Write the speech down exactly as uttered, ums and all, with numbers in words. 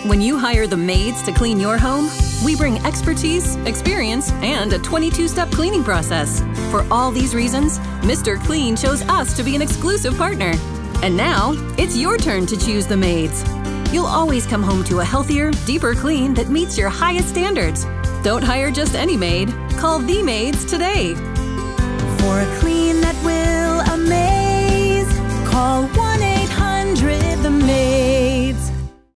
When you hire the Maids to clean your home, we bring expertise, experience, and a twenty-two step cleaning process. For all these reasons, Mister Clean chose us to be an exclusive partner. And now, it's your turn to choose the Maids. You'll always come home to a healthier, deeper clean that meets your highest standards. Don't hire just any maid. Call the Maids today. For a clean